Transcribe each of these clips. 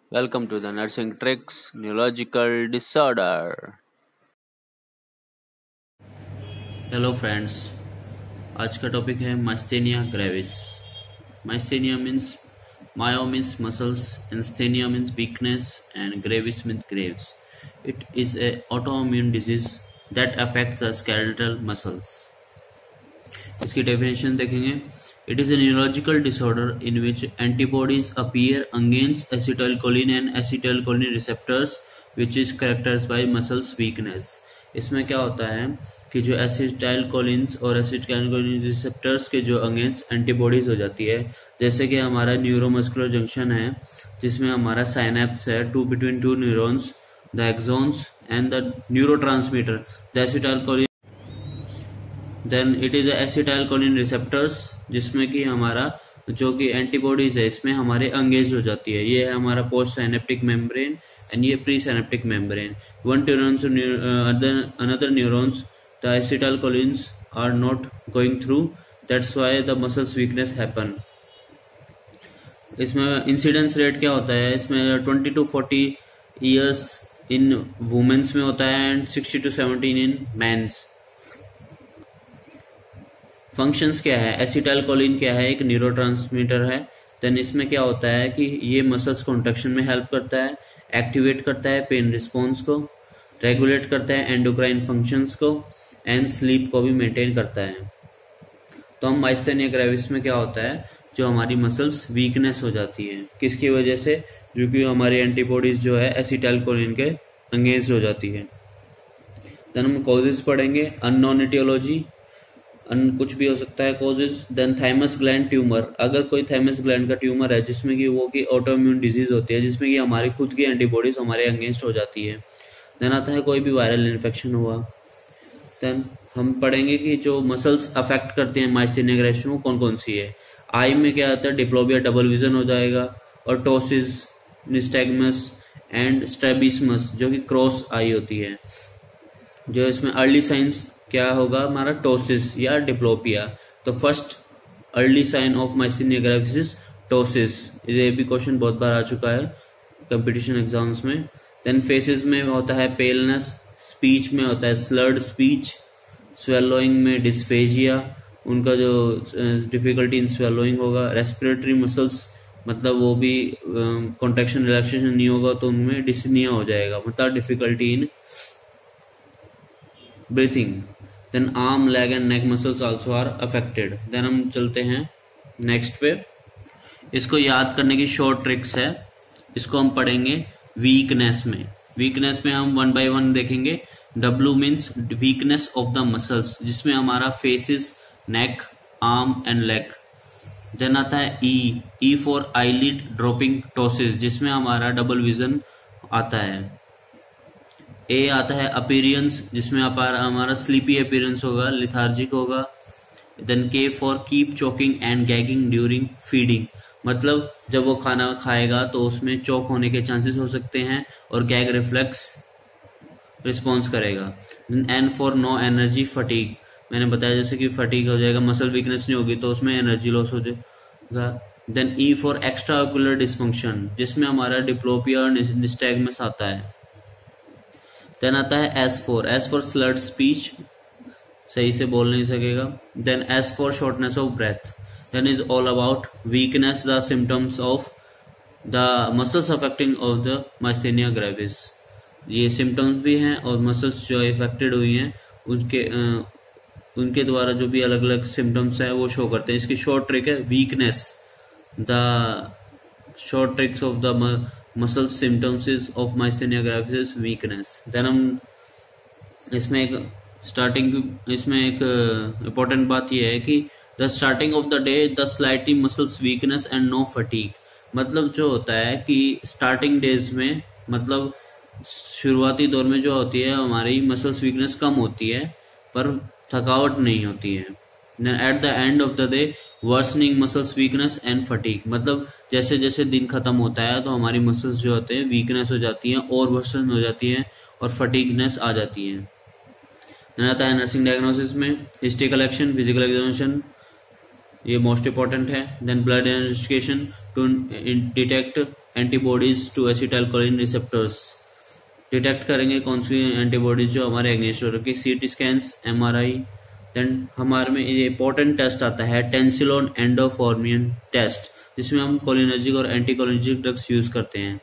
Welcome to the Nursing Tricks Neurological Disorder. Hello friends, आज का topic है myasthenia gravis. Myasthenia means myo means muscles, asthenia means weakness and gravis means graves. It is a autoimmune disease that affects the skeletal muscles. इसकी definition देखेंगे। It is a neurological disorder in which antibodies appear against acetylcholine and acetylcholine receptors which is characterized by muscles weakness. इसमें क्या होता है कि जो एसिटाइलकोलिन्स और acetylcholine receptors के जो अगेंस्ट एंटीबॉडीज हो जाती है, जैसे कि हमारा न्यूरोमस्कुलर जंक्शन है जिसमें हमारा साइनेप्स है between two neurons, the axons and the neurotransmitter the acetylcholine. Then it is acetylcholine receptors जिसमें कि हमारा जो कि एंटीबॉडीज है इसमें हमारे अंगेज हो जाती है। ये है हमारा पोस्ट साइनेप्टिक मेम्ब्रेन एंड ये pre synaptic membrane. One neuron to another neurons, the acetylcholins are not going through, that's why the muscles weakness happen। इसमें इंसिडेंस रेट क्या होता है, इसमें 20 to 40 ईयर्स इन वुमेन्स में होता है and 60 to 70 in mens. Functions क्या है, एसिटाइलकोलिन क्या है, एक न्यूरोट्रांसमीटर है। देन इसमें क्या होता है कि ये मसल्स कॉन्ट्रैक्शन में हेल्प करता है, एक्टिवेट करता है पेन रिस्पॉन्स को, रेगुलेट करता है एंडोक्राइन फंक्शंस को एंड स्लीप को भी मेंटेन करता है। तो हम माइस्थेनिया ग्रेविस में क्या होता है, जो हमारी मसल्स वीकनेस हो जाती है, किसकी वजह से, जो कि हमारी एंटीबॉडीज जो है एसिटाइलकोलिन के अगेंस्ट हो जाती है। देन हम कॉजेज पढ़ेंगे, अननोन एटियोलॉजी, कुछ भी हो सकता है causes. Then thymus gland tumour, अगर कोई थाइमस ग्लैंड का ट्यूमर है जिसमें कि वो की ऑटोइम्यून डिजीज होती है, जिसमें कि हमारी खुद की एंटीबॉडीज हमारे अगेंस्ट हो जाती है। देन आता है कोई भी वायरल इन्फेक्शन हुआ। देन हम पढ़ेंगे कि जो मसल्स अफेक्ट करते हैं माइस्थेनिया ग्रेविस वो कौन कौन सी है। आई में क्या आता है, डिप्लोबिया डबल विजन हो जाएगा, और टोसिस, निस्टैग्मस एंड स्ट्रैबिस्मस जो कि क्रॉस आई होती है। जो इसमें अर्ली साइंस क्या होगा हमारा, टोसिस या डिप्लोपिया। तो first early sign of myasthenia gravis is ptosis. ये भी क्वेश्चन बहुत बार आ चुका है कंपटीशन एग्जाम्स में। देन फेसेस में होता है पेलनेस, स्पीच में होता है स्लर्ड स्पीच, स्वेलोइंग में डिस्फेजिया, उनका जो डिफिकल्टी इन स्वेलोइंग होगा। रेस्पिरेटरी मसल्स मतलब वो भी कॉन्ट्रैक्शन रिलैक्सेशन नहीं होगा तो उनमें डिस्निया हो जाएगा, मतलब difficulty in breathing. Then arm, leg and neck muscles also are affected. Then हम चलते हैं नेक्स्ट पे। इसको याद करने की शॉर्ट ट्रिक्स है, इसको हम पढ़ेंगे वीकनेस में। वीकनेस में हम वन बाय वन देखेंगे। W means weakness of the muscles, जिसमें हमारा faces, neck, arm and leg. Then आता है E for eyelid drooping ptosis, जिसमें हमारा डबल विजन आता है। ए आता है अपीरियंस, जिसमें हमारा स्लीपी अपीरियंस होगा, लिथार्जिक होगा। Then K for keep choking and gagging during feeding, मतलब जब वो खाना खाएगा तो उसमें चोक होने के चांसेस हो सकते हैं और गैग रिफ्लेक्स रिस्पॉन्स करेगा। N for no energy fatigue, मैंने बताया जैसे कि फटीग हो जाएगा, मसल वीकनेस नहीं होगी तो उसमें एनर्जी लॉस हो जाएगा। Then E for extra ocular dysfunction, जिसमें हमारा डिप्लोपिया और निस्टैग्मस आता है। देन आता है एस फॉर स्लर्ड स्पीच, सही से बोल नहीं सकेगा। Then S for shortness of breath. Then is all about weakness, the symptoms of the muscles affecting of the myasthenia gravis. ये सिम्टम्स भी हैं और मसल्स जो इफेक्टेड हुई हैं उनके द्वारा जो भी अलग अलग सिम्टम्स है वो शो करते हैं। इसकी शॉर्ट ट्रिक है weakness, the short tricks of the muscle symptoms of myasthenia gravis is weakness. Then हम इसमें एक इम्पोर्टेंट बात यह है कि the starting of the day the slightly muscles weakness and no fatigue, मतलब जो होता है कि स्टार्टिंग डेज में, मतलब शुरुआती दौर में जो होती है हमारी मसल्स वीकनेस कम होती है पर थकावट नहीं होती है। Then at the end of the day worsening muscles weakness and fatigue, मतलब जैसे जैसे दिन खत्म होता है तो हमारी मसल्स जो होते हैं वीकनेस हो जाती हैं और वर्सन हो जाती हैं और फटीगनेस आ जाती है। देन आता है नर्सिंग डायग्नोसिस में हिस्ट्री कलेक्शन, फिजिकल एग्जामिनेशन, ये मोस्ट इंपॉर्टेंट है। Then blood investigation to detect antibodies to acetylcholine receptors, detect करेंगे कौन सी एंटीबॉडीज जो हमारे अगेंस्ट हो रखी, सीटी स्कैन्स, एमआरआई। देन हमारे में ये इंपॉर्टेंट टेस्ट आता है टेंसिलोन एंडोफॉर्मियन टेस्ट, जिसमें हम कोलिनर्जिक और एंटी कोलिनर्जिक ड्रग्स यूज करते हैं।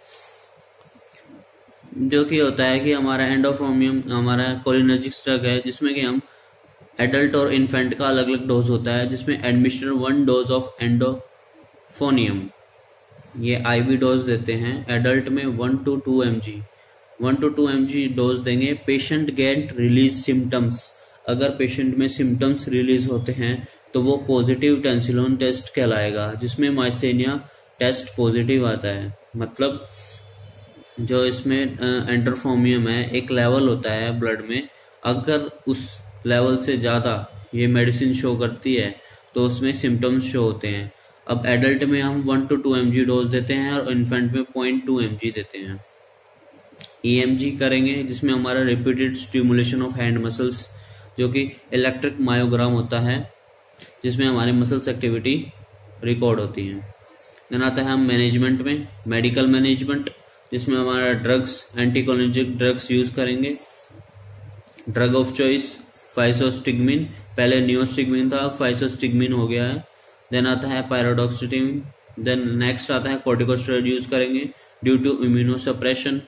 जो कि होता है कि हमारा एंडोफॉर्मियम हमारा कोलिनर्जिक ड्रग है, जिसमें कि हम एडल्ट और इन्फेंट का अलग अलग डोज होता है, जिसमें एडमिशन 1 डोज ऑफ एंडोफोनियम, ये आईवी डोज देते हैं। एडल्ट में 1 to 2 mg 1 to 2 mg dose देंगे। पेशेंट गेट रिलीज सिम्टम्स, अगर पेशेंट में सिम्टम्स रिलीज होते हैं तो वो पॉजिटिव टेंसिलोन टेस्ट कहलाएगा, जिसमें माइस्थेनिया टेस्ट पॉजिटिव आता है। मतलब जो इसमें एंडोफोर्मियम है, एक लेवल होता है ब्लड में, अगर उस लेवल से ज़्यादा ये मेडिसिन शो करती है तो उसमें सिम्टम्स शो होते हैं। अब एडल्ट में हम 1 to 2 mg डोज देते हैं और इन्फेंट में 0.2 mg देते हैं। EMG करेंगे, जिसमें हमारा repeated stimulation of hand muscles, जो कि इलेक्ट्रिक मायोग्राम होता है, जिसमें हमारी मसल्स एक्टिविटी रिकॉर्ड होती है। देन आता है हम मैनेजमेंट में, मेडिकल मैनेजमेंट, जिसमें हमारा ड्रग्स, एंटीकोलिनर्जिक ड्रग्स यूज करेंगे। ड्रग ऑफ चॉइस फाइसोस्टिग्मिन, पहले नियोस्टिग्मिन था, फाइसोस्टिग्मिन हो गया है। देन आता है पायरोडॉक्सिटिन। देन नेक्स्ट आता है कॉर्टिकोस्टेरॉइड यूज करेंगे ड्यू टू इम्यूनोसप्रेशन।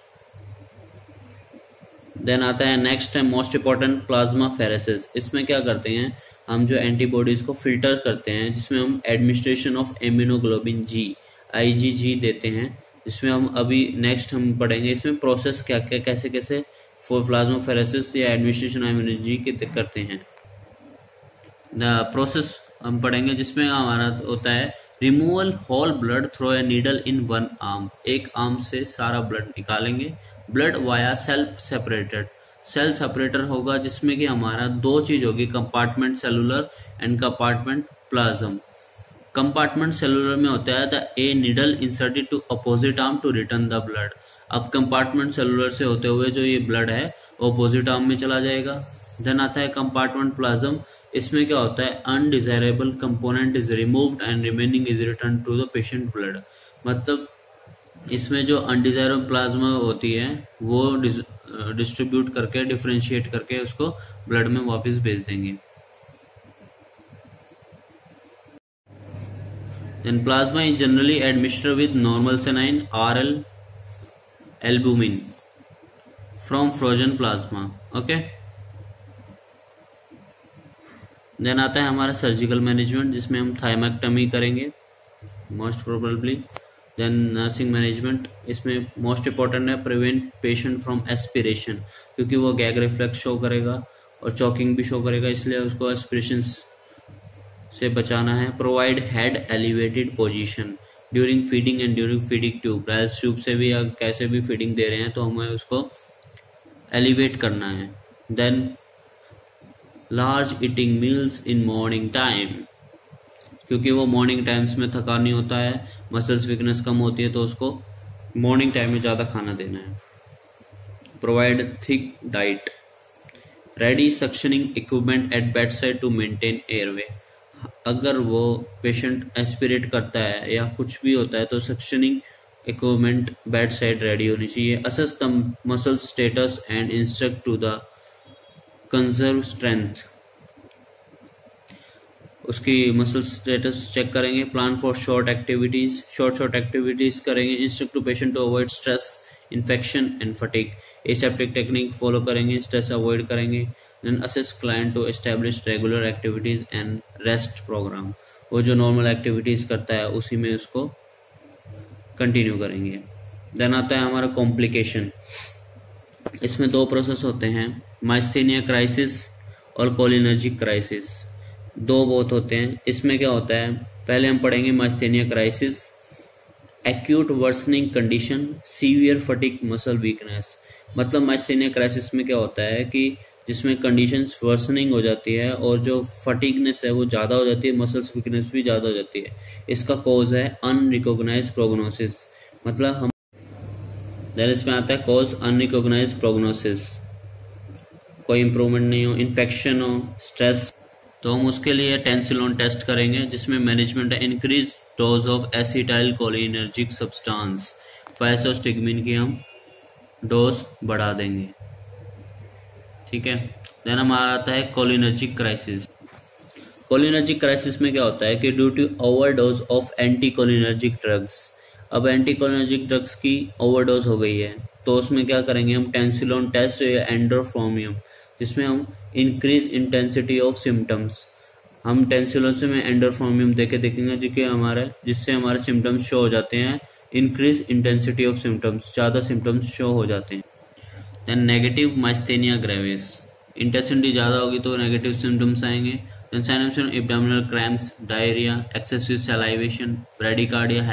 देन आता है नेक्स्ट है मोस्ट इंपॉर्टेंट प्लाज्मा फेरेसिस। इसमें क्या करते हैं हम, जो एंटीबॉडीज को फिल्टर करते हैं, जिसमें हम administration of immunoglobin G IgG देते हैं, जिसमें हम अभी नेक्स्ट हम पढ़ेंगे इसमें प्रोसेस क्या क्या कैसे कैसे फॉर प्लाज्मा फेरेसिस या एडमिनिस्ट्रेशन इम्यूनोजी के करते हैं। द प्रोसेस हम पढ़ेंगे, जिसमें हमारा होता है removal whole blood through a needle in 1 arm, एक आर्म से सारा ब्लड निकालेंगे। Blood via self separated, cell separator होगा, जिसमें कि हमारा 2 चीज होगी, compartment cellular and compartment plasm. Compartment cellular में होता है the a needle inserted to opposite arm to return the blood. अब कंपार्टमेंट सेलुलर से होते हुए जो ये ब्लड है वो अपोजिट आर्म में चला जाएगा। देन आता है कंपार्टमेंट प्लाज्म। इसमें क्या होता है, undesirable component is removed and remaining is return to the patient blood. मतलब इसमें जो अनडिजायरेबल प्लाज्मा होती है वो डिस्ट्रीब्यूट करके, डिफरेंशिएट करके उसको ब्लड में वापस भेज देंगे। Then plasma is generally administered with normal saline RL albumin from frozen plasma. Okay. Then आता है हमारा सर्जिकल मैनेजमेंट, जिसमें हम थाइमेक्टमी करेंगे most probably. Then nursing management, इसमें मोस्ट इंपॉर्टेंट है प्रिवेंट पेशेंट फ्रॉम एस्पिरेशन, क्योंकि वो गैग रिफ्लेक्स शो करेगा और चॉकिंग भी शो करेगा, इसलिए उसको एस्पिरेशन से बचाना है। Provide head elevated position during feeding and during feeding tube, breast tube से भी या कैसे भी फीडिंग दे रहे हैं तो हमें उसको एलिवेट करना है। Then large eating meals in morning time, क्योंकि वो मॉर्निंग टाइम्स में थका नहीं होता है, मसल्स वीकनेस कम होती है, तो उसको मॉर्निंग टाइम में ज़्यादा खाना देना है। Provide thick diet, ready suctioning equipment at bed side to maintain airway, अगर वो पेशेंट एस्पिरेट करता है या कुछ भी होता है तो suctioning equipment bed side ready होनी चाहिए। Assess the muscle status and instruct to the conserve strength, उसकी मसल स्टेटस चेक करेंगे। प्लान फॉर शॉर्ट एक्टिविटीज करेंगे। Instruct to patient to avoid stress, infection and fatigue, aseptic technique follow करेंगे, stress avoid करेंगे। Then assess client to establish regular activities and rest program, वो जो normal activities करता है उसी में उसको कंटिन्यू करेंगे। देन आता है हमारा कॉम्प्लिकेशन, इसमें 2 प्रोसेस होते हैं, माइस्थेनिया क्राइसिस और कोलिनर्जिक क्राइसिस, 2 बहुत होते हैं। इसमें क्या होता है, पहले हम पढ़ेंगे myasthenia crisis. Acute worsening condition, severe fatigue, muscle weakness, मतलब माइस्थेनिया क्राइसिस में क्या होता है कि जिसमें कंडीशंस वर्सनिंग हो जाती है और जो फटीगनेस है वो ज़्यादा हो जाती है, मसल्स वीकनेस भी ज़्यादा हो जाती है। इसका कॉज है अनरिकॉग्नाइज प्रोग्नोसिस, मतलब हम देन इसमें आता है कॉज अनरिकॉग्नाइज प्रोग्नोसिस, कोई इंप्रूवमेंट नहीं हो, इन्फेक्शन हो, स्ट्रेस, तो हम उसके लिए टेंसिलोन टेस्ट करेंगे, जिसमें मैनेजमेंट है increase dose of acetyl cholinergic substance, physostigmine की हम डोज बढ़ा देंगे। ठीक है। देन हमारा आता है कोलिनर्जिक क्राइसिस। कोलिनर्जिक क्राइसिस में क्या होता है कि due to overdose of anti cholinergic drugs, अब एंटी कोलिनर्जिक ड्रग्स की ओवरडोज हो गई है तो उसमें क्या करेंगे हम, टेंसिलोन टेस्ट या एंडोर्फोमियम, जिसमें हम इंक्रीज इंटेंसिटी ऑफ सिम्टम्स, हम टेंसिलोन से में एंडोर्फोमियम देके देखेंगे जिससे हमारे सिम्टम्स शो हो जाते हैं, इंक्रीज इंटेंसिटी ऑफ सिम्टम्स, ज्यादा सिम्टम्स शो हो जाते हैं। Then negative myasthenia gravis, intensity ज्यादा होगी तो नेगेटिव सिम्टम्स आएंगे। Then signs abdominal cramps, diarrhoea, excessive salivation, bradycardia,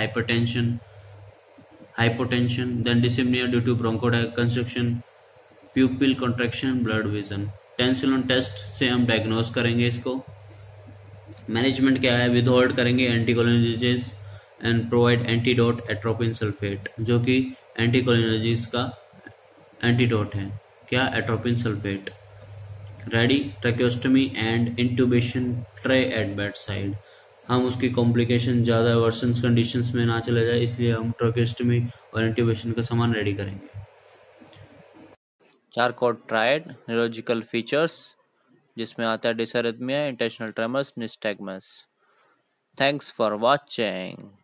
hypotension, then dyspnoea due to bronchoconstriction, pupil contraction, blurred vision. Tensilon test से हम डायग्नोज करेंगे इसको। मैनेजमेंट क्या है, विदहोल्ड करेंगे anticholinergics and provide antidote atropine sulphate, जो कि एंटीकोलिनर्जिस का एंटीडोट है। क्या? Atropine sulphate. Ready tracheostomy and intubation tray at bed side, हम उसकी कॉम्प्लिकेशन ज़्यादा वर्सन्स कंडीशंस में ना चले जाए इसलिए हम ट्रैकेस्टोमी और इंट्यूबेशन का सामान रेडी करेंगे। चारकोट ट्रायड न्यूरोलॉजिकल फीचर्स, जिसमें आता है dysarrhythmia, intentional tremors, nystagmus. Thanks for watching.